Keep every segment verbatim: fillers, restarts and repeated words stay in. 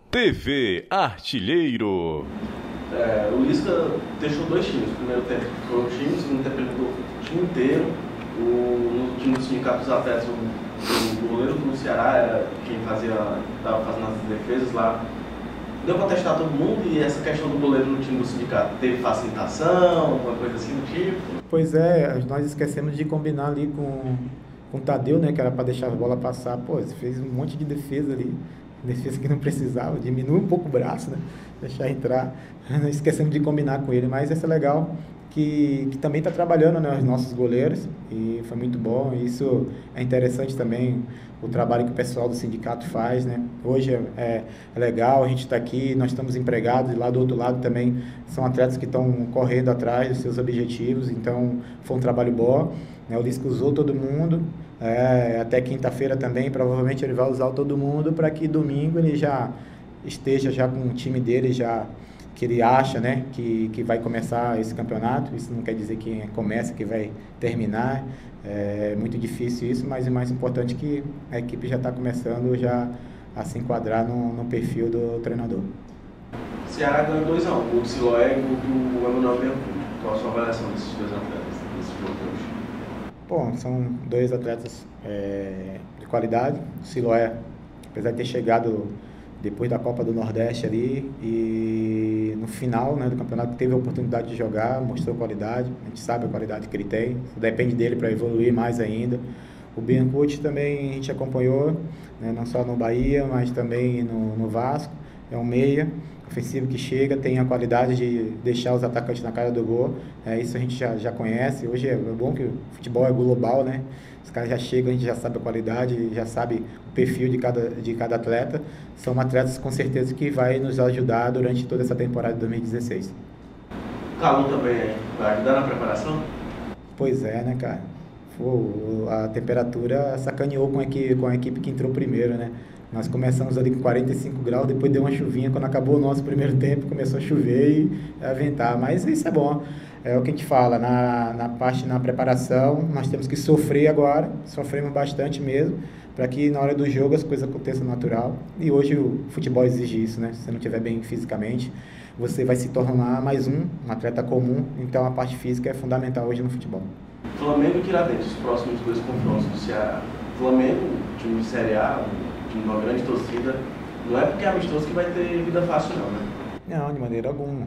T V Artilheiro. É, o Lisca deixou dois times. O primeiro tempo foi um time, o segundo tempo ele mudou o time inteiro. O, no time do Sindicato dos Atletas, o, o goleiro do Ceará era quem fazia, estava fazendo as defesas lá. Deu para testar todo mundo, e essa questão do goleiro no time do sindicato teve facilitação, alguma coisa assim do tipo? Pois é, nós esquecemos de combinar ali com, com o Tadeu, né, que era para deixar a bola passar. Pô, você fez um monte de defesa ali, defesa que não precisava, diminui um pouco o braço, né, deixar entrar. Nós esquecemos de combinar com ele, mas essa é legal, que, que também está trabalhando, né, os nossos goleiros, e foi muito bom. Isso é interessante também, o trabalho que o pessoal do sindicato faz, né? Hoje é, é legal, a gente está aqui, nós estamos empregados, e lá do outro lado também são atletas que estão correndo atrás dos seus objetivos, então foi um trabalho bom, né? O Lisca usou todo mundo, é, até quinta-feira também, provavelmente ele vai usar todo mundo para que domingo ele já esteja já com o time dele, já que ele acha, né, que, que vai começar esse campeonato. Isso não quer dizer que começa, que vai terminar. É muito difícil isso, mas o mais importante é que a equipe já está começando já a se enquadrar no, no perfil do treinador. O Ceará ganhou dois a um, o gol do Siloé e o gol do Emanuel Biancucci. Qual a sua avaliação desses dois atletas, desse jogo de hoje? Bom, são dois atletas é, de qualidade. O Siloé, apesar de ter chegado depois da Copa do Nordeste ali, e no final, né, do campeonato teve a oportunidade de jogar, mostrou qualidade. A gente sabe a qualidade que ele tem, depende dele para evoluir mais ainda. O Biancucci também a gente acompanhou, né, não só no Bahia, mas também no, no Vasco. É um meia ofensivo que chega, tem a qualidade de deixar os atacantes na cara do gol. É, isso a gente já, já conhece. Hoje é bom que o futebol é global, né? Os caras já chegam, a gente já sabe a qualidade, já sabe o perfil de cada, de cada atleta. São atletas com certeza que vai nos ajudar durante toda essa temporada de dois mil e dezesseis. O calor também vai ajudar na preparação? Pois é, né, cara? Pô, a temperatura sacaneou com a, equipe, com a equipe que entrou primeiro, né? Nós começamos ali com quarenta e cinco graus, depois deu uma chuvinha, quando acabou o nosso primeiro tempo, começou a chover e a ventar, mas isso é bom. É o que a gente fala, na, na parte, na preparação, nós temos que sofrer agora, sofremos bastante mesmo, para que na hora do jogo as coisas aconteçam natural. E hoje o futebol exige isso, né? Se você não estiver bem fisicamente, você vai se tornar mais um, um atleta comum, então a parte física é fundamental hoje no futebol. Flamengo e Tiradentes, os próximos dois confrontos do Ceará. Flamengo, time de Série A, time de uma grande torcida, não é porque é amistoso que vai ter vida fácil não, né? Não, de maneira alguma.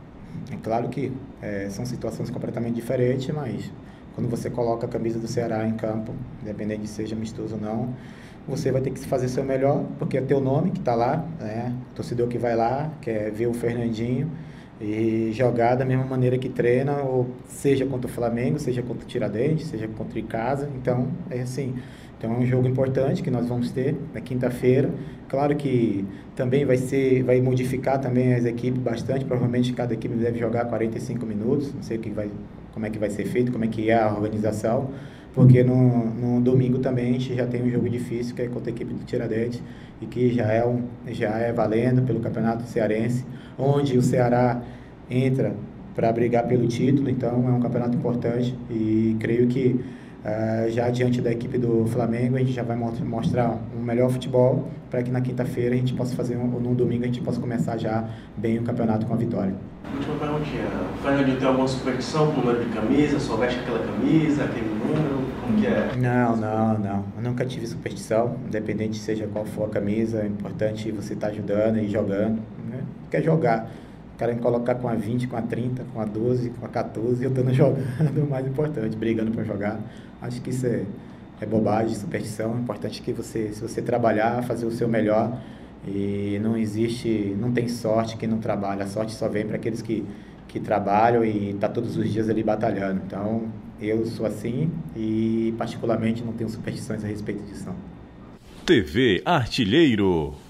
É claro que é, são situações completamente diferentes, mas quando você coloca a camisa do Ceará em campo, independente de seja amistoso ou não, você vai ter que fazer seu melhor, porque é teu nome que está lá, né? O torcedor que vai lá, quer ver o Fernandinho e jogar da mesma maneira que treina, ou seja contra o Flamengo, seja contra o Tiradentes, seja contra o Icasa. Então, é assim, então é um jogo importante que nós vamos ter na quinta-feira. Claro que também vai ser, vai modificar também as equipes bastante, provavelmente cada equipe deve jogar quarenta e cinco minutos, não sei o que vai, como é que vai ser feito, como é que é a organização, porque no, no domingo também a gente já tem um jogo difícil, que é contra a equipe do Tiradentes, e que já é, um, já é valendo pelo Campeonato Cearense, onde o Ceará entra para brigar pelo título. Então é um campeonato importante, e creio que uh, já diante da equipe do Flamengo a gente já vai mostrar um melhor futebol, para que na quinta-feira a gente possa fazer, um, ou no domingo a gente possa começar já bem o campeonato com a vitória. Última perguntinha, o Fernandinho tem alguma superstição com o número de camisa? Só veste aquela camisa, aquele número? Como que é? Não, não, não. Eu nunca tive superstição, independente seja qual for a camisa. É importante você estar ajudando e jogando, né? Quer jogar, o cara me colocar com a vinte, com a trinta, com a doze, com a quatorze, eu estando jogando, o mais importante, brigando para jogar. Acho que isso é, é bobagem, superstição. É importante que você, se você trabalhar, fazer o seu melhor. E não existe, não tem sorte quem não trabalha. A sorte só vem para aqueles que, que trabalham e tá todos os dias ali batalhando. Então, eu sou assim e particularmente não tenho superstições a respeito disso, não. T V Artilheiro.